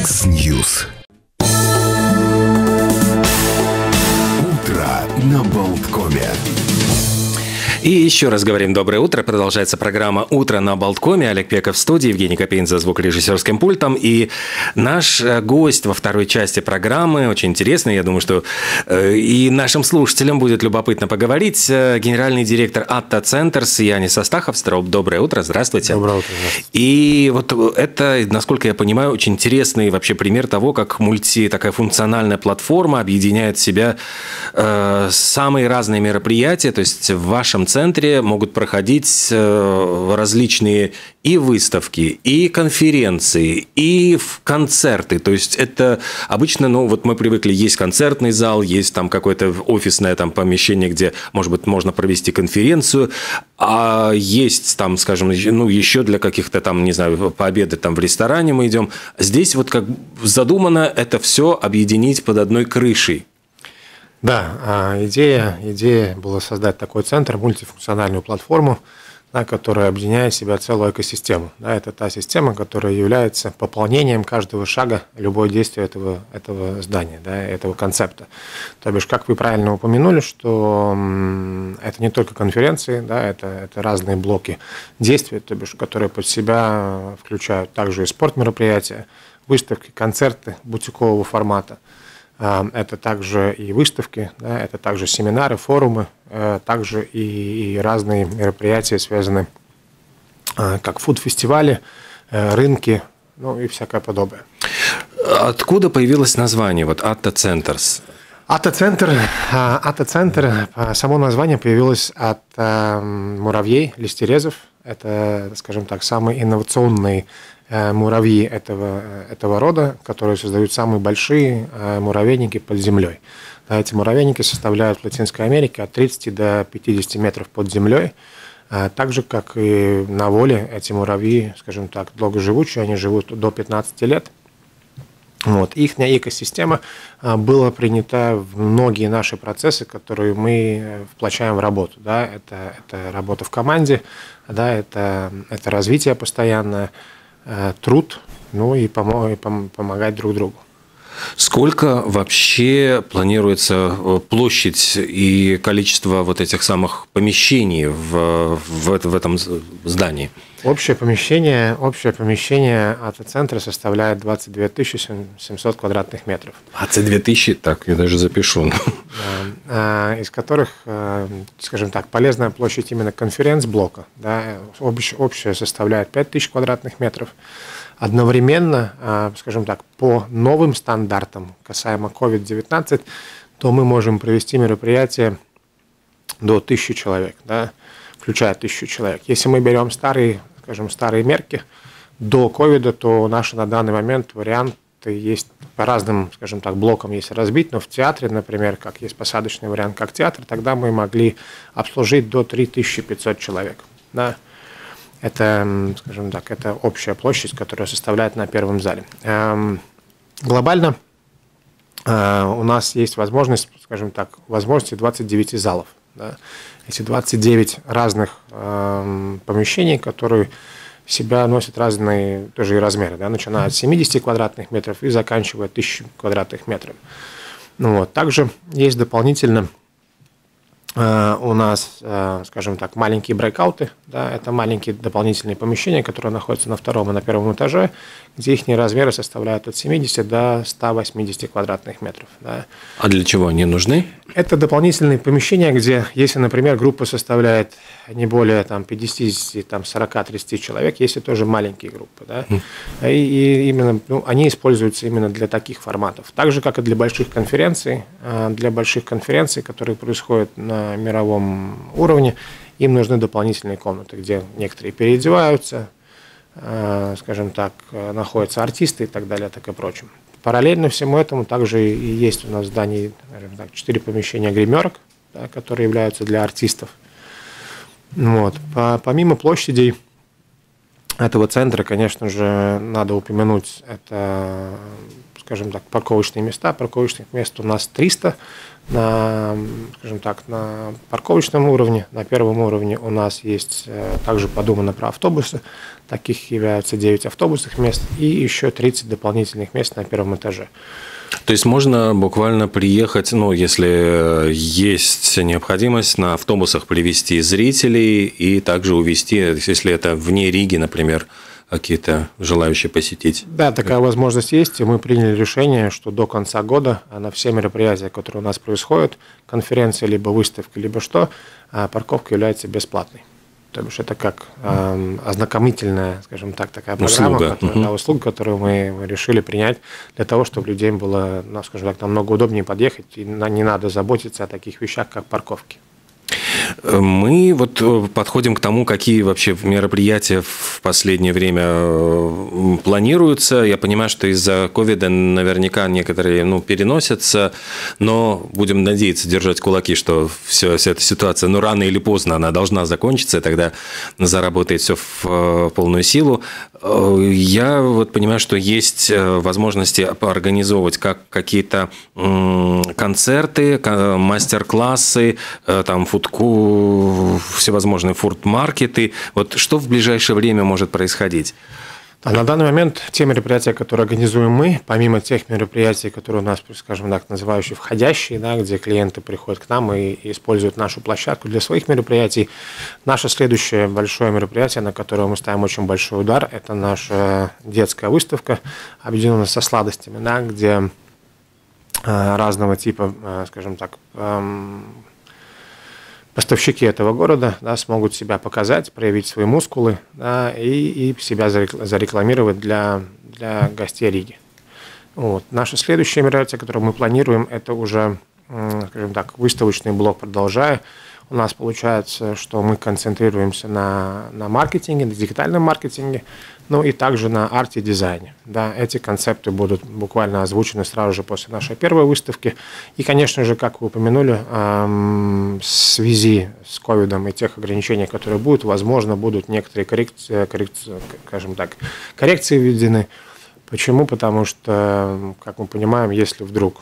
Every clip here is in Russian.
Яндекс.Ньюс. Утро на Болткоме. И еще раз говорим доброе утро. Продолжается программа «Утро на Болткоме». Олег Пеков в студии, Евгений Копейн за звукорежиссерским пультом. И наш гость во второй части программы, очень интересный, я думаю, что и нашим слушателям будет любопытно поговорить, генеральный директор Atta Centers Янис Астахов. Доброе утро, здравствуйте. Доброе утро. Здравствуйте. И вот это, насколько я понимаю, очень интересный вообще пример того, как такая функциональная платформа объединяет в себя самые разные мероприятия. То есть в вашем центре могут проходить различные и выставки, и конференции, и концерты. То есть это обычно, вот мы привыкли, есть концертный зал, есть там какое-то офисное там помещение, где, может быть, можно провести конференцию, а есть там, скажем, еще для каких-то там, не знаю, пообедать там в ресторане мы идем. Здесь вот как задумано это все объединить под одной крышей. Да, идея была создать такой центр, мультифункциональную платформу, которая объединяет в себя целую экосистему. Это та система, которая является пополнением каждого шага, любое действие этого здания, этого концепта. То бишь, как вы правильно упомянули, что это не только конференции, это разные блоки действий, то бишь, которые под себя включают также и спортмероприятия, выставки, концерты бутикового формата. Это также и выставки, это также семинары, форумы, также и разные мероприятия, связанные как фуд-фестивали, рынки, и всякое подобное. Откуда появилось название Atta Centers? Atta Center, само название появилось от муравьей, листерезов. Это, скажем так, самые инновационные муравьи этого рода, которые создают самые большие муравейники под землей. Эти муравейники составляют в Латинской Америке от 30 до 50 метров под землей. Так же, как и на воле, эти муравьи, скажем так, долгоживучие, они живут до 15 лет. Их экосистема была принята в многие наши процессы, которые мы вплощаем в работу. Это работа в команде, это развитие постоянное, труд, и помогать друг другу. Сколько вообще планируется площадь и количество этих самых помещений в этом здании? Общее помещение Atta центра составляет 22 700 квадратных метров. 22 тысячи? Так, я даже запишу. Из которых, скажем так, полезная площадь именно конференц-блока. Общая составляет 5000 квадратных метров. Одновременно, скажем так, по новым стандартам касаемо COVID-19, то мы можем провести мероприятие до 1000 человек, включая 1000 человек. Если мы берем старые мерки до ковида, то наши на данный момент варианты есть по разным, скажем так, блокам, если разбить, но в театре, например, как есть посадочный вариант, как театр, тогда мы могли обслужить до 3500 человек. Это, скажем так, это общая площадь, которая составляет на первом зале. Глобально у нас есть возможность, скажем так, 29 залов. Эти 29 разных помещений, которые в себя носят разные тоже и размеры, начиная от 70 квадратных метров и заканчивая 1000 квадратных метров. Также есть дополнительно у нас, скажем так, маленькие брейкауты, это маленькие дополнительные помещения, которые находятся на втором и на первом этаже, где их размеры составляют от 70 до 180 квадратных метров. А для чего они нужны? Это дополнительные помещения, где, если, например, группа составляет не более 50, 40, 30 человек, если тоже маленькие группы. И именно они используются именно для таких форматов. Так же, как и для больших конференций, которые происходят на мировом уровне, им нужны дополнительные комнаты, где некоторые переодеваются, скажем так, находятся артисты и так далее, так и прочим. Параллельно всему этому также и есть у нас в здании, скажем так, 4 помещения гримерок, которые являются для артистов. Помимо площадей этого центра, конечно же, надо упомянуть, это, скажем так, парковочные места. Парковочных мест у нас 300 На, скажем так, на парковочном уровне, на первом уровне у нас есть также подумано про автобусы. Таких являются 9 автобусных мест и еще 30 дополнительных мест на первом этаже. То есть можно буквально приехать, ну, если есть необходимость, на автобусах привезти зрителей и также увезти, если это вне Риги, например, какие-то желающие посетить. Да, такая возможность есть, и мы приняли решение, что до конца года на все мероприятия, которые у нас происходят, конференции, либо выставки, либо что, парковка является бесплатной. То есть это как ознакомительная, скажем так, такая программа, услуга, которую мы решили принять для того, чтобы людям было, ну, скажем так, намного удобнее подъехать, и не надо заботиться о таких вещах, как парковки. Мы вот подходим к тому, какие вообще мероприятия в последнее время планируются. Я понимаю, что из-за ковида наверняка некоторые переносятся, но будем надеяться, держать кулаки, что вся эта ситуация, рано или поздно она должна закончиться, и тогда заработает все в полную силу. Я вот понимаю, что есть возможности организовывать какие-то концерты, мастер-классы, там всевозможные фуд-маркеты. Вот что в ближайшее время может происходить? На данный момент те мероприятия, которые организуем мы, помимо тех мероприятий, которые у нас, скажем так, называющие входящие, да, где клиенты приходят к нам и используют нашу площадку для своих мероприятий, наше следующее большое мероприятие, на которое мы ставим очень большой удар, это наша детская выставка, объединенная со сладостями, да, где разного типа, скажем так, поставщики этого города, да, смогут себя показать, проявить свои мускулы, да, и себя зарекламировать для гостей Риги. Вот. Наше следующее мероприятие, которое мы планируем, это уже, скажем так, выставочный блок, продолжая. У нас получается, что мы концентрируемся на маркетинге, на дигитальном маркетинге, ну и также на арте и дизайне. Да, эти концепты будут буквально озвучены сразу же после нашей первой выставки. И, конечно же, как вы упомянули, в связи с ковидом и тех ограничений, которые будут, возможно, будут некоторые коррекции введены. Почему? Потому что, как мы понимаем, если вдруг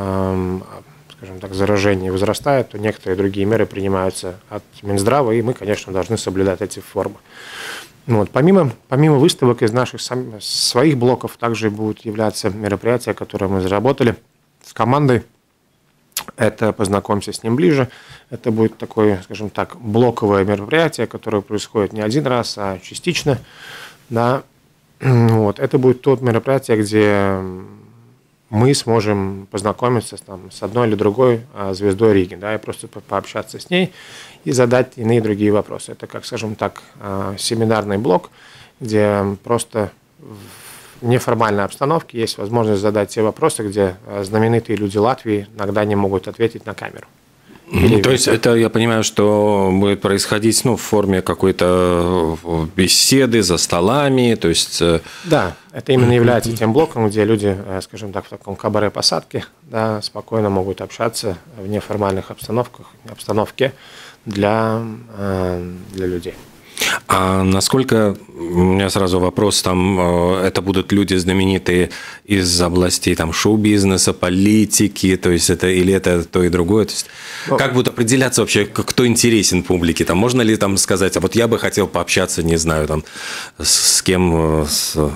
скажем так, заражение возрастает, то некоторые другие меры принимаются от Минздрава, и мы, конечно, должны соблюдать эти формы. Вот. Помимо выставок из наших своих блоков также будут являться мероприятия, которые мы заработали с командой. Это «Познакомься с ним ближе». Это будет такое, скажем так, блоковое мероприятие, которое происходит не один раз, а частично. Да. Вот. Это будет то мероприятие, где мы сможем познакомиться с одной или другой звездой Риги, да, и просто пообщаться с ней и задать иные другие вопросы. Это, как, скажем так, семинарный блок, где просто в неформальной обстановке есть возможность задать те вопросы, где знаменитые люди Латвии иногда не могут ответить на камеру. То есть это, я понимаю, что будет происходить в форме какой-то беседы за столами, то есть… Да, это именно является тем блоком, где люди, скажем так, в таком кабаре-посадке, да, спокойно могут общаться в неформальных обстановке для людей. А насколько, у меня сразу вопрос, там это будут люди знаменитые из областей там шоу-бизнеса, политики, то есть это или это то и другое, то есть как будет определяться вообще, кто интересен публике, там можно ли там сказать, а вот я бы хотел пообщаться, не знаю, там с кем?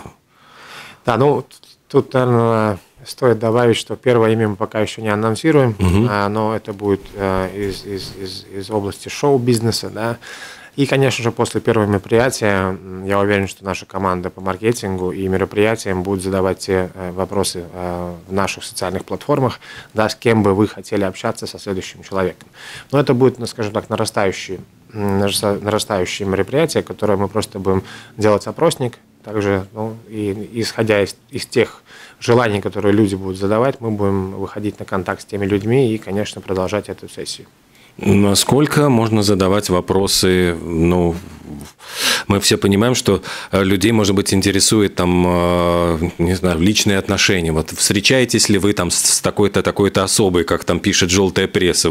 Да, тут, наверное, стоит добавить, что первое имя мы пока еще не анонсируем, но это будет из области шоу-бизнеса, да. И, конечно же, после первого мероприятия я уверен, что наша команда по маркетингу и мероприятиям будет задавать те вопросы в наших социальных платформах, да, с кем бы вы хотели общаться со следующим человеком. Но это будет, скажем так, нарастающие мероприятия, которые мы просто будем делать опросник. Также, и исходя из тех желаний, которые люди будут задавать, мы будем выходить на контакт с теми людьми и, конечно, продолжать эту сессию. Насколько можно задавать вопросы, мы все понимаем, что людей, может быть, интересует не знаю, личные отношения. Вот встречаетесь ли вы там с такой-то, такой-то особой, как там пишет желтая пресса?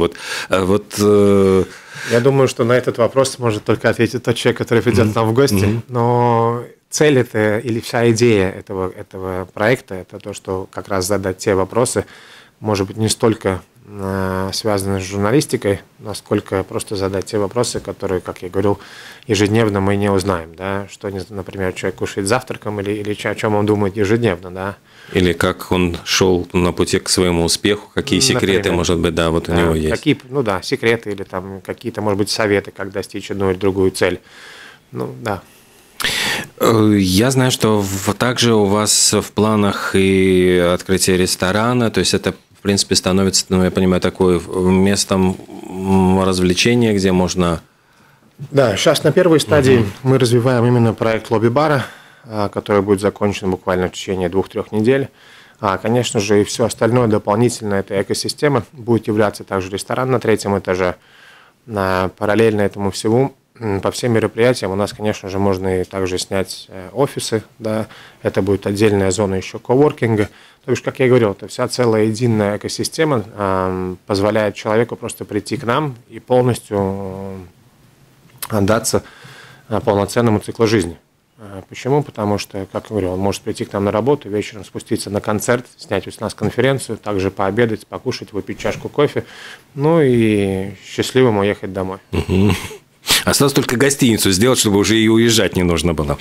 Я думаю, что на этот вопрос может только ответить тот человек, который придет к нам в гости. Но цель это или вся идея этого проекта, это то, что как раз задать те вопросы, может быть, не столько связаны с журналистикой, насколько просто задать те вопросы, которые, как я говорил, ежедневно мы не узнаем, да, что, например, человек кушает завтраком или о чем он думает ежедневно, да. Или как он шел на пути к своему успеху, какие секреты, например, может быть, да, вот да, у него есть. Какие, ну да, секреты или там какие-то, может быть, советы, как достичь одну или другую цель. Ну, да. Я знаю, что также у вас в планах и открытие ресторана, то есть это, в принципе, становится, ну, я понимаю, такое местом развлечения, где можно... Да, сейчас на первой стадии мы развиваем именно проект лобби-бара, который будет закончен буквально в течение 2-3 недель. Конечно же, и все остальное дополнительно этой экосистемы будет являться также ресторан на 3-м этаже. Параллельно этому всему, по всем мероприятиям у нас, конечно же, можно и также снять офисы. Да. Это будет отдельная зона еще коворкинга. То есть, как я говорил, это вся целая единая экосистема позволяет человеку просто прийти к нам и полностью отдаться полноценному циклу жизни. Почему? Потому что, как я говорю, он может прийти к нам на работу, вечером спуститься на концерт, снять у нас конференцию, также пообедать, покушать, выпить чашку кофе, ну и счастливым уехать домой. Осталось только гостиницу сделать, чтобы уже и уезжать не нужно было.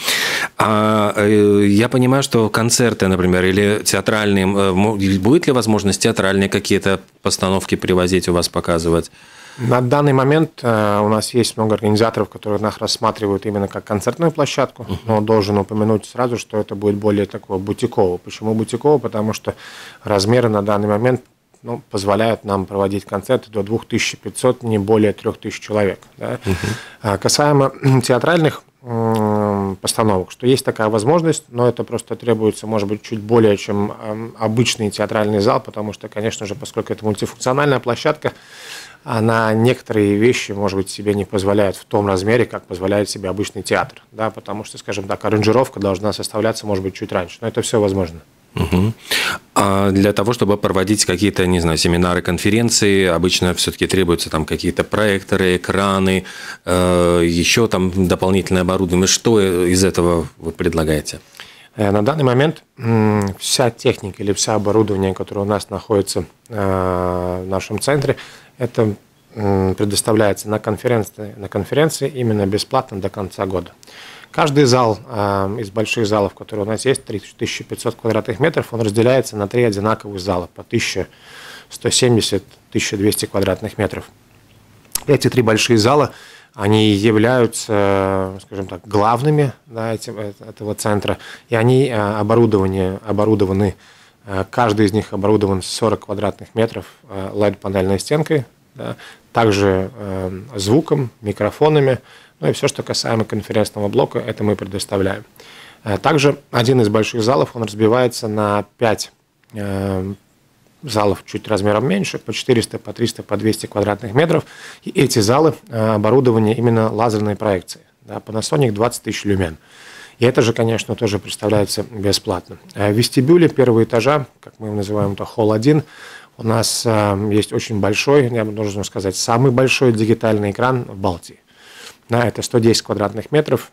Я понимаю, что концерты, например, или театральные, будет ли возможность театральные какие-то постановки привозить у вас, показывать? На данный момент у нас есть много организаторов, которые нас рассматривают именно как концертную площадку, но должен упомянуть сразу, что это будет более такого бутикового. Почему бутикового? Потому что размеры на данный момент позволяют нам проводить концерты до 2500, не более 3000 человек. Да? Касаемо театральных постановок, что есть такая возможность, но это просто требуется, может быть, чуть более, чем обычный театральный зал, потому что, конечно же, поскольку это мультифункциональная площадка, она некоторые вещи, может быть, себе не позволяет в том размере, как позволяет себе обычный театр, да, потому что, скажем так, аранжировка должна составляться, может быть, чуть раньше, но это все возможно. А для того, чтобы проводить какие-то, не знаю, семинары, конференции, обычно все-таки требуются там какие-то проекторы, экраны, еще там дополнительное оборудование. Что из этого вы предлагаете? На данный момент вся техника или все оборудование, которое у нас находится в нашем центре, это предоставляется на конференции именно бесплатно до конца года. Каждый зал из больших залов, которые у нас есть, 3500 квадратных метров, он разделяется на 3 одинаковых зала по 1170-1200 квадратных метров. Эти 3 большие зала, они являются, скажем так, главными, да, этого центра, и они оборудованы, каждый из них оборудован 40 квадратных метров LED-панельной стенкой, да, также звуком, микрофонами. Ну и все, что касаемо конференцного блока, это мы предоставляем. Также один из больших залов, он разбивается на 5 залов чуть размером меньше, по 400, по 300, по 200 квадратных метров. И эти залы оборудованы именно лазерной проекцией. Да, Panasonic 20 тысяч люмен. И это же, конечно, тоже представляется бесплатно. В вестибюле первого этажа, как мы его называем, это холл 1, у нас есть очень большой, я бы должен сказать, самый большой дигитальный экран в Балтии. Да, это 110 квадратных метров,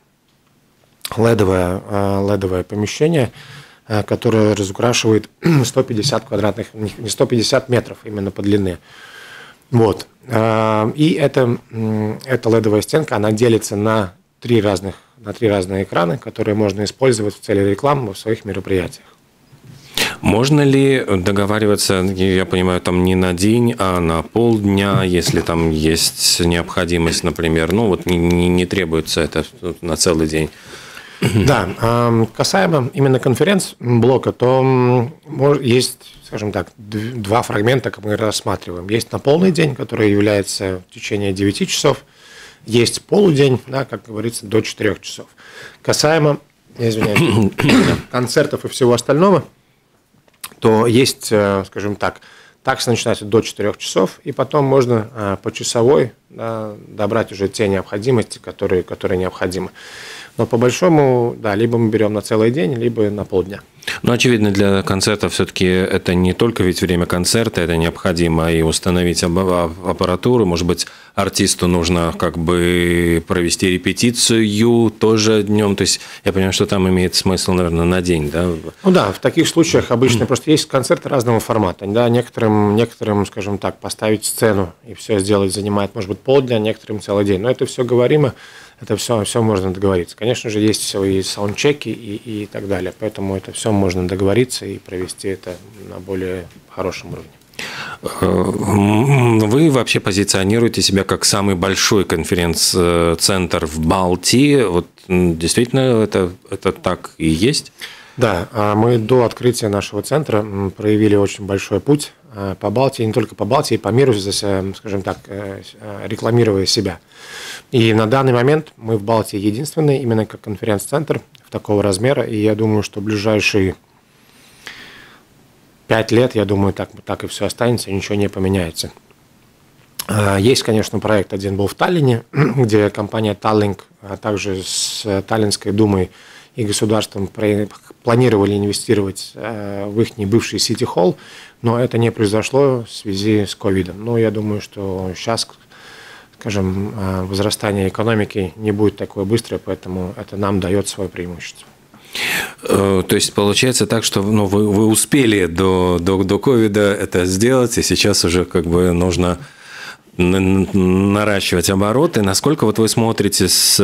ледовое помещение, которое разукрашивает 150 квадратных, не 150 метров именно по длине. Вот. И эта ледовая стенка, она делится на 3 разные экраны, которые можно использовать в цели рекламы в своих мероприятиях. Можно ли договариваться, я понимаю, там не на день, а на полдня, если там есть необходимость, например, ну вот не требуется это на целый день? Да, касаемо именно конференц-блока, то есть, скажем так, 2 фрагмента, как мы рассматриваем. Есть на полный день, который является в течение 9 часов, есть полудень, да, как говорится, до 4 часов. Касаемо, концертов и всего остального, то есть, скажем так, такса начинается до 4 часов, и потом можно по часовой, да, добрать уже те необходимости, которые необходимы. Но по большому, да, либо мы берем на целый день, либо на полдня. Ну, очевидно, для концерта все-таки это не только ведь время концерта, это необходимо и установить аппаратуру. Может быть, артисту нужно как бы провести репетицию тоже днем. То есть я понимаю, что там имеет смысл, наверное, на день, да? Ну да, в таких случаях обычно просто есть концерты разного формата. Да, некоторым, скажем так, поставить сцену и все сделать занимает, может быть, полдня, некоторым целый день. Но это все говоримо. Это все можно договориться. Конечно же, есть свои саундчеки и так далее. Поэтому это все можно договориться и провести это на более хорошем уровне. Вы вообще позиционируете себя как самый большой конференц-центр в Балтии. Вот действительно это так и есть? Да, мы до открытия нашего центра проявили очень большой путь по Балтии, не только по Балтии, по миру, скажем так, рекламируя себя. И на данный момент мы в Балтии единственный, именно как конференц-центр такого размера, и я думаю, что в ближайшие 5 лет, я думаю, так и все останется, ничего не поменяется. Есть, конечно, проект один был в Таллине, где компания Tallink, а также с Таллинской думой и государством планировали инвестировать в их бывший сити-холл, но это не произошло в связи с ковидом. Но я думаю, что сейчас, скажем, возрастание экономики не будет такое быстрое, поэтому это нам дает свое преимущество. То есть получается так, что вы успели до ковида это сделать, и сейчас уже как бы нужно наращивать обороты. Насколько вот вы смотрите с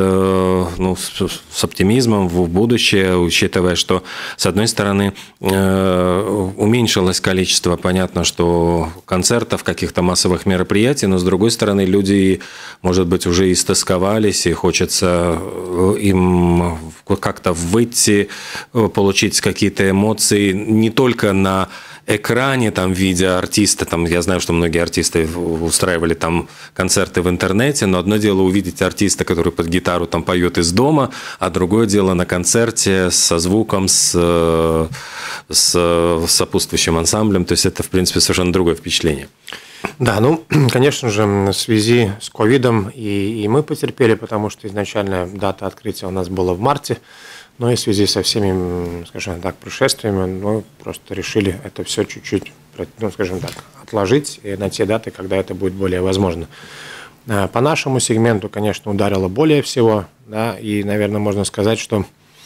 оптимизмом в будущее, учитывая, что, с одной стороны, уменьшилось количество, понятно, что концертов, каких-то массовых мероприятий, но, с другой стороны, люди, может быть, уже истосковались, и хочется им как-то выйти, получить какие-то эмоции не только на экране, там, видя артиста, там, я знаю, что многие артисты устраивали там концерты в интернете, но одно дело увидеть артиста, который под гитару там поет из дома, а другое дело на концерте со звуком, с сопутствующим ансамблем, то есть это, в принципе, совершенно другое впечатление. Да, конечно же, в связи с ковидом и мы потерпели, потому что изначально дата открытия у нас была в марте, но и в связи со всеми, скажем так, происшествиями мы просто решили это все чуть-чуть, скажем так, отложить на те даты, когда это будет более возможно. По нашему сегменту, конечно, ударило более всего, да, и, наверное, можно сказать, что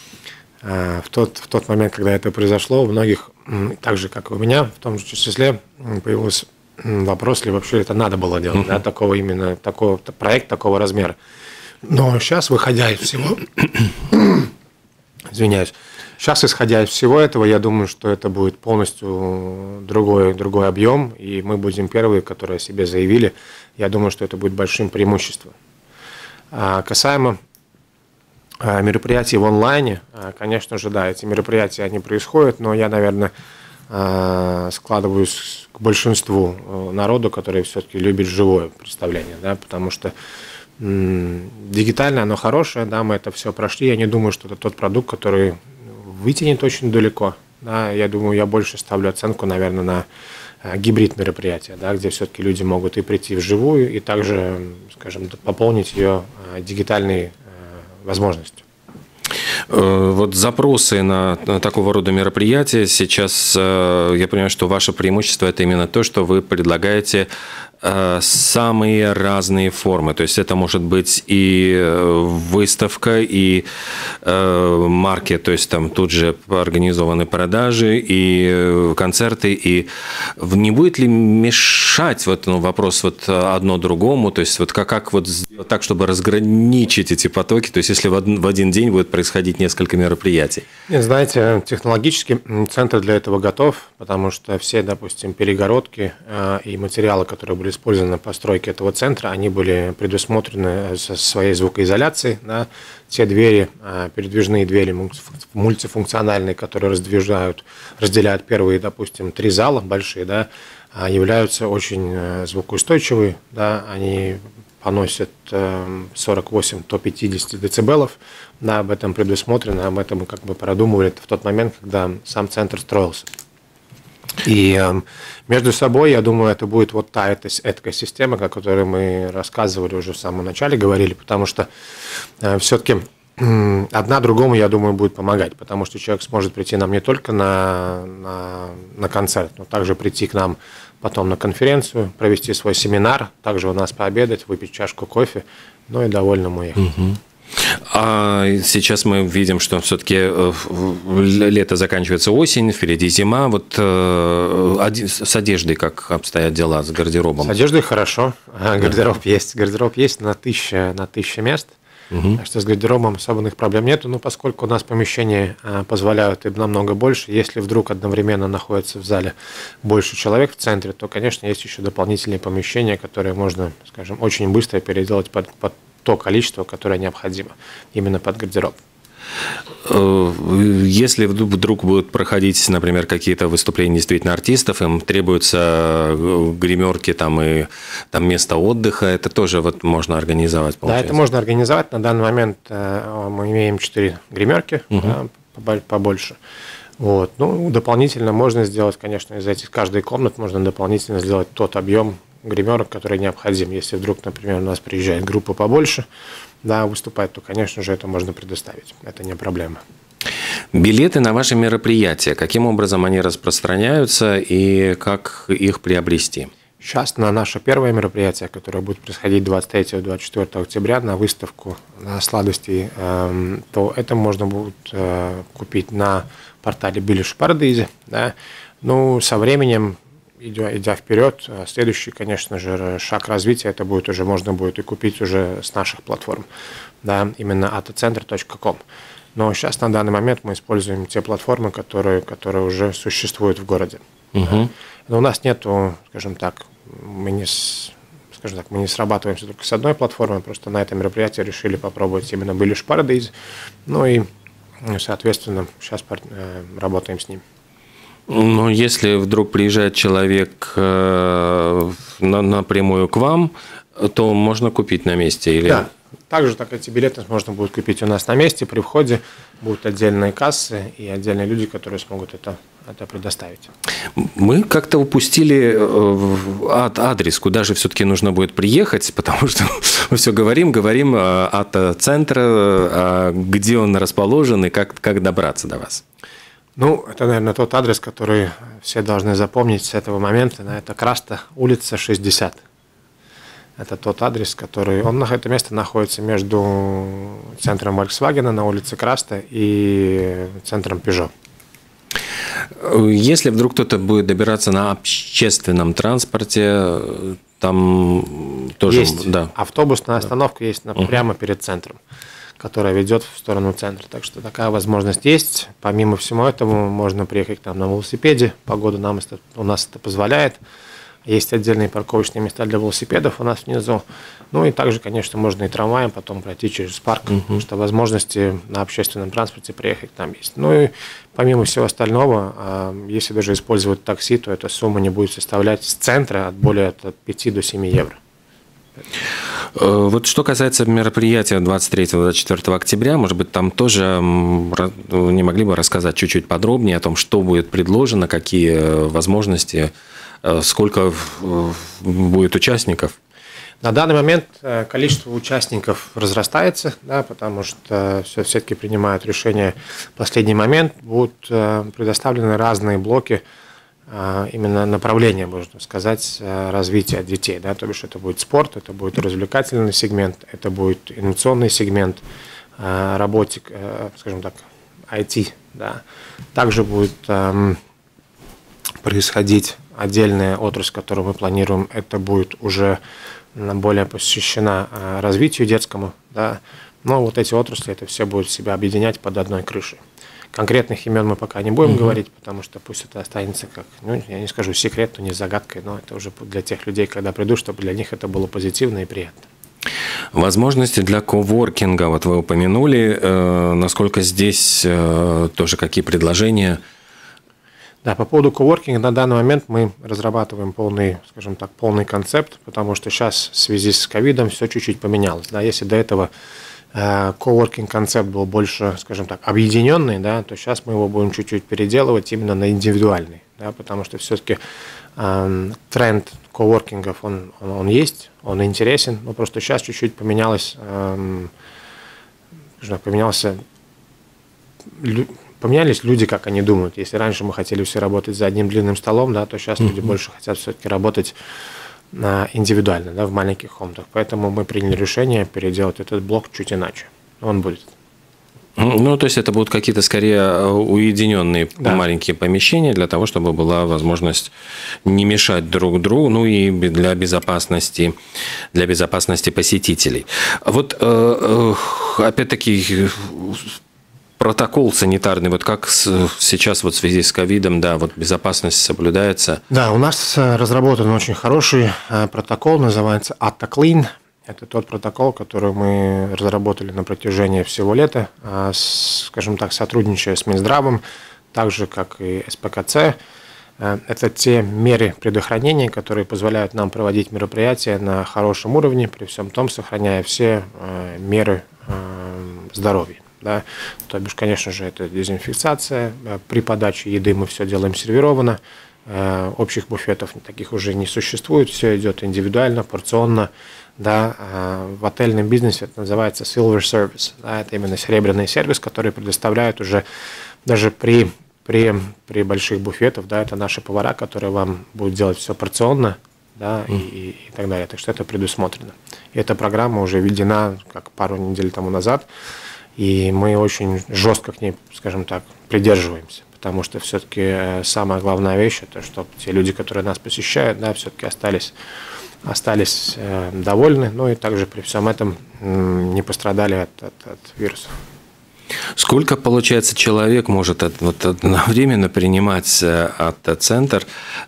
в тот момент, когда это произошло, у многих, так же, как и у меня, в том же числе, появился вопрос, ли вообще это надо было делать, да, такого проект такого размера. Но сейчас, выходя из всего... Извиняюсь. Сейчас, исходя из всего этого, я думаю, что это будет полностью другой объем, и мы будем первые, которые о себе заявили. Я думаю, что это будет большим преимуществом. Касаемо мероприятий в онлайне, конечно же, да, эти мероприятия, они происходят, но я, наверное, складываюсь к большинству народу, который все-таки любит живое представление, да, потому что дигитально оно хорошее, да, мы это все прошли. Я не думаю, что это тот продукт, который вытянет очень далеко. Да, я думаю, я больше ставлю оценку, наверное, на гибрид мероприятия, да, где все-таки люди могут и прийти вживую, и также, скажем, пополнить ее дигитальной возможностью. Вот запросы на такого рода мероприятия сейчас, я понимаю, что ваше преимущество – это именно то, что вы предлагаете самые разные формы. То есть это может быть и выставка, и маркет, то есть там тут же организованы продажи, и концерты, и не будет ли мешать вопрос одно другому, то есть как сделать так, чтобы разграничить эти потоки, то есть если в один день будет происходить несколько мероприятий? Нет, знаете, технологически центр для этого готов, потому что все, допустим, перегородки и материалы, которые были использованы на постройке этого центра, они были предусмотрены со своей звукоизоляцией. Да. Те двери, передвижные двери мультифункциональные, которые разделяют первые, допустим, 3 зала большие, да, являются очень звукоустойчивые, да, они поносят 48-50 децибелов, да, об этом предусмотрено, об этом мы как бы продумывали в тот момент, когда сам центр строился. И между собой, я думаю, это будет вот та экосистема, о которой мы рассказывали уже в самом начале, говорили, потому что все-таки одна другому, я думаю, будет помогать, потому что человек сможет прийти нам не только на концерт, но также прийти к нам потом на конференцию, провести свой семинар, также у нас пообедать, выпить чашку кофе, ну и довольно уехать. А сейчас мы видим, что все-таки лето заканчивается, осень, впереди зима. Вот с одеждой как обстоят дела, с гардеробом? С одеждой хорошо, гардероб есть на 1000 мест. Так что с гардеробом особенных проблем нету, но поскольку у нас помещения позволяют и намного больше, если вдруг одновременно находится в зале больше человек в центре, то, конечно, есть еще дополнительные помещения, которые можно, скажем, очень быстро переделать под то количество, которое необходимо именно под гардероб. Если вдруг будут проходить, например, какие-то выступления действительно артистов, им требуются гримерки там, и там место отдыха, это тоже вот можно организовать, получается? Да, это можно организовать. На данный момент мы имеем 4 гримерки, да, побольше. Вот. Ну, дополнительно можно сделать, конечно, из этих каждой комнаты можно дополнительно сделать тот объем гримерок, который необходим. Если вдруг, например, у нас приезжает группа побольше, да, выступать, то, конечно же, это можно предоставить. Это не проблема. Билеты на ваши мероприятия, каким образом они распространяются и как их приобрести? Сейчас на наше первое мероприятие, которое будет происходить 23-24 октября, на выставку сладостей, то это можно будет купить на портале Biļešu Paradīze. Да. Ну, со временем, идя вперед, следующий, конечно же, шаг развития, это будет уже, можно будет и купить уже с наших платформ, да, именно atocenter.com. Но сейчас на данный момент мы используем те платформы, которые уже существуют в городе. Да. Но у нас нету, скажем так, мы не срабатываемся только с одной платформой, просто на этом мероприятии решили попробовать именно Biļešu Paradīze, ну и, соответственно, сейчас работаем с ним. Но если вдруг приезжает человек напрямую к вам, то можно купить на месте? Или... Да, также так эти билеты можно будет купить у нас на месте. При входе будут отдельные кассы и отдельные люди, которые смогут это предоставить. Мы как-то упустили адрес, куда же все-таки нужно будет приехать, потому что мы все говорим от центра, где он расположен и как добраться до вас. Ну, это, наверное, тот адрес, который все должны запомнить с этого момента. Это Краста, улица 60. Это тот адрес, который... Это место находится между центром Volkswagen на улице Краста и центром Peugeot. Если вдруг кто-то будет добираться на общественном транспорте, там тоже... Есть. Да. Автобусная остановка есть прямо перед центром, которая ведет в сторону центра. Так что такая возможность есть. Помимо всего этого, можно приехать там на велосипеде. Погода у нас это позволяет. Есть отдельные парковочные места для велосипедов у нас внизу. Ну и также, конечно, можно и трамваем потом пройти через парк, потому что возможности на общественном транспорте приехать там есть. Ну и помимо всего остального, если даже использовать такси, то эта сумма не будет составлять с центра от 5 до 7 евро. Вот что касается мероприятия 23-24 октября, может быть, там тоже не могли бы рассказать чуть-чуть подробнее о том, что будет предложено, какие возможности, сколько будет участников? На данный момент количество участников разрастается, да, потому что все-таки принимают решения в последний момент. Будут предоставлены разные блоки, именно направление, можно сказать, развития детей. Да? То бишь это будет спорт, это будет развлекательный сегмент, это будет инновационный сегмент, роботик, скажем так, IT. Да? Также будет происходить отдельная отрасль, которую мы планируем, это будет уже более посвящена развитию детскому. Да? Но вот эти отрасли, это все будет себя объединять под одной крышей. Конкретных имен мы пока не будем говорить, потому что пусть это останется как, я не скажу секрет, но не загадкой, но это уже для тех людей, когда придут, чтобы для них это было позитивно и приятно. Возможности для коворкинга, вот вы упомянули, насколько здесь тоже какие предложения? Да, по поводу коворкинга на данный момент мы разрабатываем полный концепт, потому что сейчас в связи с ковидом все чуть-чуть поменялось. Да, если до этого коворкинг концепт был больше, скажем так, объединенный, да, то сейчас мы его будем чуть-чуть переделывать именно на индивидуальный, да, потому что все-таки тренд коворкингов, он есть, он интересен, но просто сейчас чуть-чуть поменялось, скажем, поменялись люди, как они думают. Если раньше мы хотели все работать за одним длинным столом, да, то сейчас люди больше хотят все-таки работать индивидуально, да, в маленьких комнатах. Поэтому мы приняли решение переделать этот блок чуть иначе. Он будет. Ну, то есть это будут какие-то скорее уединенные маленькие помещения для того, чтобы была возможность не мешать друг другу, ну и для безопасности посетителей. Вот опять-таки протокол санитарный, вот как сейчас вот в связи с ковидом, да, вот безопасность соблюдается? Да, у нас разработан очень хороший протокол, называется AttaClean. Это тот протокол, который мы разработали на протяжении всего лета, скажем так, сотрудничая с Минздравом, так же, как и СПКЦ. Это те меры предохранения, которые позволяют нам проводить мероприятия на хорошем уровне, при всем том, сохраняя все меры здоровья. Да? То бишь, конечно же, это дезинфекция. При подаче еды мы все делаем сервированно. Общих буфетов таких уже не существует. Все идет индивидуально, порционно. Да? В отельном бизнесе это называется silver service. Да? Это именно серебряный сервис, который предоставляют уже даже при больших буфетах. Да? Это наши повара, которые вам будут делать все порционно. Да, и так далее. Так что это предусмотрено. И эта программа уже введена как пару недель тому назад. И мы очень жестко к ней, скажем так, придерживаемся, потому что все-таки самая главная вещь – это чтобы те люди, которые нас посещают, да, все-таки остались довольны, ну и также при всем этом не пострадали от вируса. Сколько, получается, человек может одновременно принимать АТ-центр,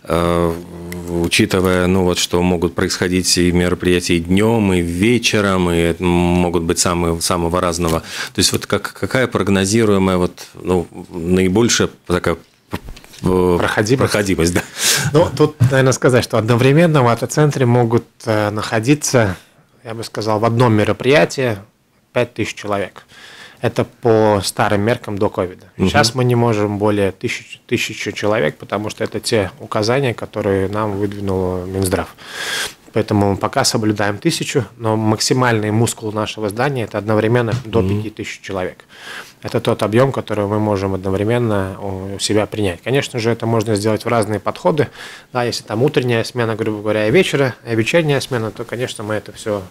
учитывая, ну, вот, что могут происходить и мероприятия и днем, и вечером, и могут быть самого разного. То есть вот какая прогнозируемая наибольшая такая проходимость, да? Ну, тут, наверное, сказать, что одновременно в АТ-центре могут находиться, я бы сказал, в одном мероприятии 5000 человек. Это по старым меркам до ковида. Сейчас мы не можем более 1000 человек, потому что это те указания, которые нам выдвинул Минздрав. Поэтому пока соблюдаем 1000, но максимальный мускул нашего здания – это одновременно до 5000 человек. Это тот объем, который мы можем одновременно у себя принять. Конечно же, это можно сделать в разные подходы. Да, если там утренняя смена, грубо говоря, и вечерняя смена, то, конечно, мы это все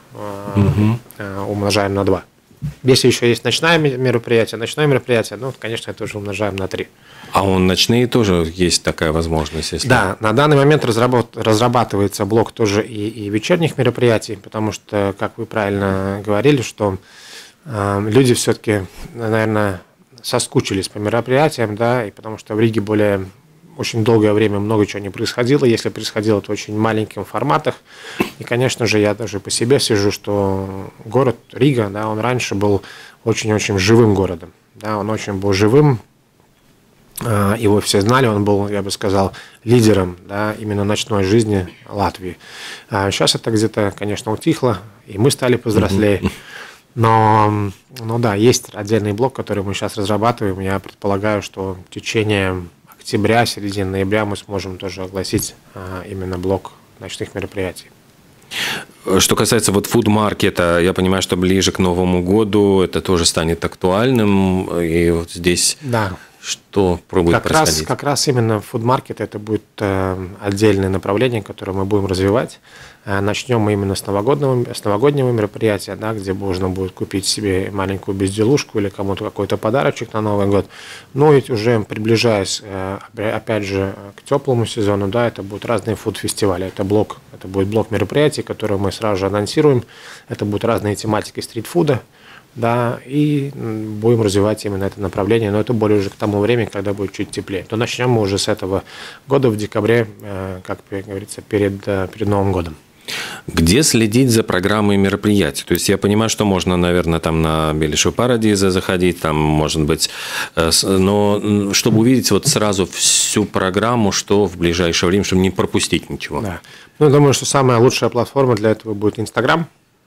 умножаем на 2. Если еще есть ночное мероприятие, ну, конечно, это уже умножаем на 3. А ночные тоже есть такая возможность? Если... Да, на данный момент разрабатывается блок тоже и вечерних мероприятий, потому что, как вы правильно говорили, что люди все-таки, наверное, соскучились по мероприятиям, да, и потому что в Риге очень долгое время много чего не происходило. Если происходило, то в очень маленьких форматах. И, конечно же, я даже по себе сижу, что город Рига, да, он раньше был очень-очень живым городом. Да, он очень был живым, его все знали, он был, я бы сказал, лидером, да, именно ночной жизни Латвии. Сейчас это где-то, конечно, утихло, и мы стали повзрослее. Но да, есть отдельный блок, который мы сейчас разрабатываем. Я предполагаю, что в течение октября, середины ноября мы сможем тоже огласить именно блок ночных мероприятий. Что касается фуд-маркета, я понимаю, что ближе к Новому году это тоже станет актуальным. И вот здесь что будет происходить? Как раз именно фуд-маркет это будет отдельное направление, которое мы будем развивать. Начнем мы именно с новогоднего мероприятия, да, где можно будет купить себе маленькую безделушку или кому-то какой-то подарочек на Новый год. Ну и уже приближаясь, опять же, к теплому сезону, да, это будут разные фуд-фестивали. Это будет блок мероприятий, которые мы сразу же анонсируем. Это будут разные тематики стрит-фуда. Да, и будем развивать именно это направление, но это более уже к тому времени, когда будет чуть теплее. То начнем мы уже с этого года в декабре, как говорится, перед Новым годом. Где следить за программой мероприятий? То есть я понимаю, что можно, наверное, там на Белишу Парадиза заходить, там, может быть, но чтобы увидеть сразу всю программу, что в ближайшее время, чтобы не пропустить ничего. Да. Ну, думаю, что самая лучшая платформа для этого будет Инстаграм.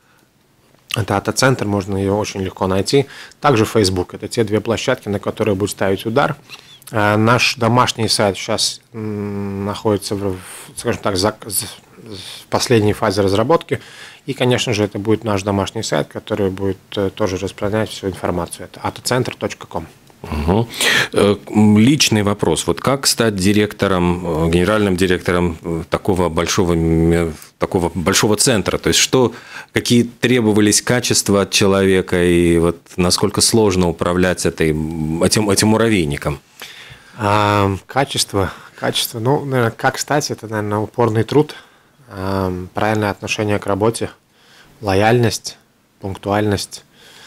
Это АТ-центр, можно ее очень легко найти. Также Facebook. Это те две площадки, на которые будет ставить удар. Наш домашний сайт сейчас находится, скажем так, в последней фазе разработки. И, конечно же, это будет наш домашний сайт, который будет тоже распространять всю информацию. Это atocenter.com. Угу. Личный вопрос. Вот как стать директором, генеральным директором такого большого центра? То есть, какие требовались качества от человека, и вот насколько сложно управлять этим муравейником? Качество. Ну, наверное, как стать, это, наверное, упорный труд, правильное отношение к работе, лояльность, пунктуальность.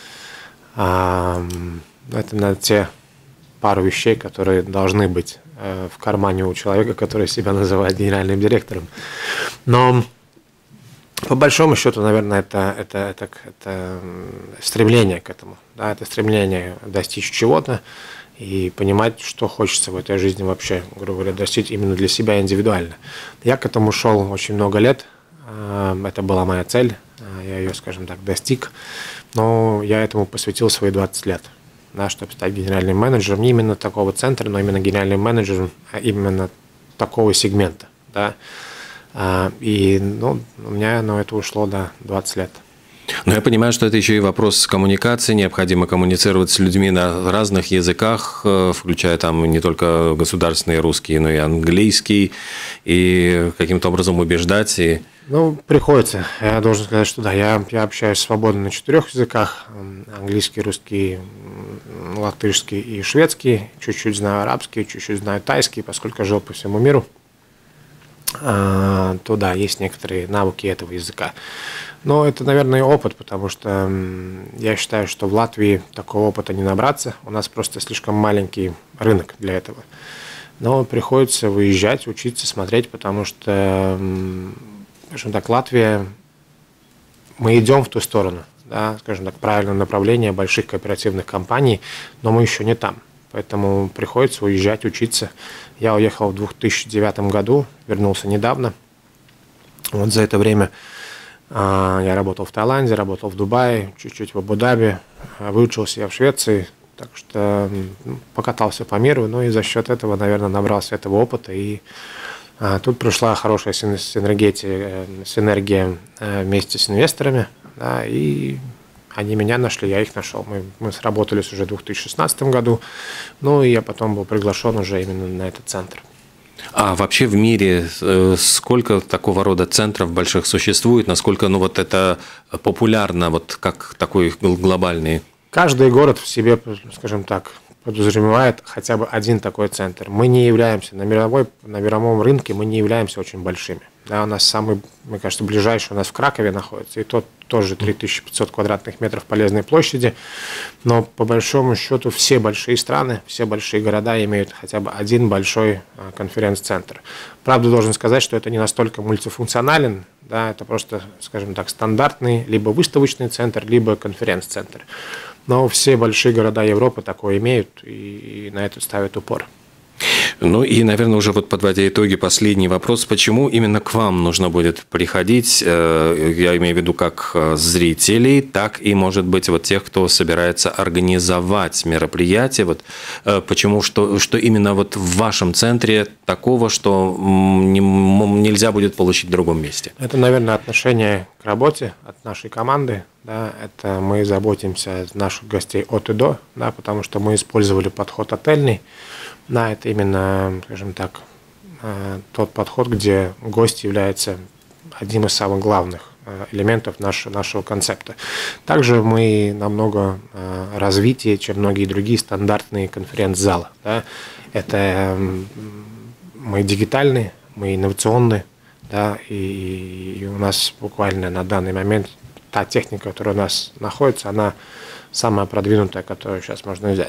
Это, наверное, те пару вещей, которые должны быть в кармане у человека, который себя называет генеральным директором. Но по большому счету, наверное, это стремление к этому. Да, это стремление достичь чего-то и понимать, что хочется в этой жизни вообще, грубо говоря, достичь именно для себя индивидуально. Я к этому шел очень много лет. Это была моя цель. Я ее, скажем так, достиг. Но я этому посвятил свои 20 лет. Да, чтобы стать генеральным менеджером, не именно такого центра, но именно генеральным менеджером, а именно такого сегмента. Да. И у меня на это ушло 20 лет. Но я понимаю, что это еще и вопрос коммуникации. Необходимо коммуницировать с людьми на разных языках, включая там не только государственный русский, но и английский, и каким-то образом убеждать. Приходится. Я должен сказать, что да, я общаюсь свободно на 4 языках. Английский, русский, латышский и шведский. Чуть-чуть знаю арабский, чуть-чуть знаю тайский, поскольку жил по всему миру. То да, есть некоторые навыки этого языка. Но это, наверное, опыт, потому что я считаю, что в Латвии такого опыта не набраться. У нас просто слишком маленький рынок для этого. Но приходится выезжать, учиться, смотреть, потому что, скажем так, Латвия, мы идем в ту сторону, да, скажем так, правильное направление больших кооперативных компаний, но мы еще не там. Поэтому приходится уезжать, учиться. Я уехал в 2009 году, вернулся недавно. Вот за это время я работал в Таиланде, работал в Дубае, чуть-чуть в Абу-Даби, выучился я в Швеции, так что покатался по миру, и за счет этого, наверное, набрался этого опыта. И тут пришла хорошая синергия вместе с инвесторами, да, и они меня нашли, я их нашел. Мы сработались уже в 2016 году, и я потом был приглашен уже именно на этот центр. А вообще в мире сколько такого рода центров больших существует? Насколько это популярно, как такой глобальный? Каждый город в себе, скажем так, подразумевает хотя бы один такой центр. Мы не являемся на мировом рынке, мы не являемся очень большими. Да, у нас самый, мне кажется, ближайший у нас в Кракове находится, и тот тоже 3500 квадратных метров полезной площади. Но по большому счету все большие страны, все большие города имеют хотя бы один большой конференц-центр. Правда, должен сказать, что это не настолько мультифункционален, да, это просто, скажем так, стандартный либо выставочный центр, либо конференц-центр. Но все большие города Европы такое имеют и на это ставят упор. И, наверное, уже подводя итоги, последний вопрос. Почему именно к вам нужно будет приходить, я имею в виду как зрителей, так и, может быть, тех, кто собирается организовать мероприятие? Почему, что именно в вашем центре такого, что нельзя будет получить в другом месте? Это, наверное, отношение к работе от нашей команды. Да, это мы заботимся о наших гостей от и до, да, потому что мы использовали подход отельный. Да, это именно, скажем так, тот подход, где гость является одним из самых главных элементов нашего концепта. Также мы намного развитие, чем многие другие стандартные конференц-залы. Да. Это мы дигитальные, мы инновационные, да, и у нас буквально на данный момент та техника, которая у нас находится, она самая продвинутая, которую сейчас можно взять.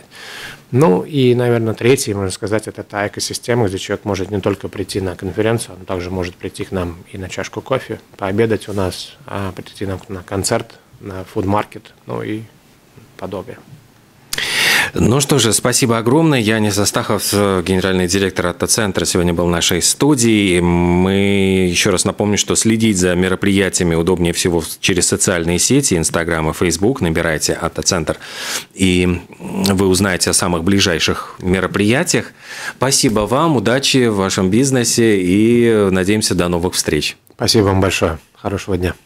И, наверное, третий, можно сказать, это та экосистема, где человек может не только прийти на конференцию, он также может прийти к нам и на чашку кофе, пообедать у нас, прийти на концерт, на фуд-маркет, и подобие. Ну что же, спасибо огромное. Янис Астахов, генеральный директор Ата-центра, сегодня был в нашей студии. Мы еще раз напомню, что следить за мероприятиями удобнее всего через социальные сети, Инстаграм и Фейсбук. Набирайте Ата-центр, и вы узнаете о самых ближайших мероприятиях. Спасибо вам, удачи в вашем бизнесе и надеемся до новых встреч. Спасибо вам большое. Хорошего дня.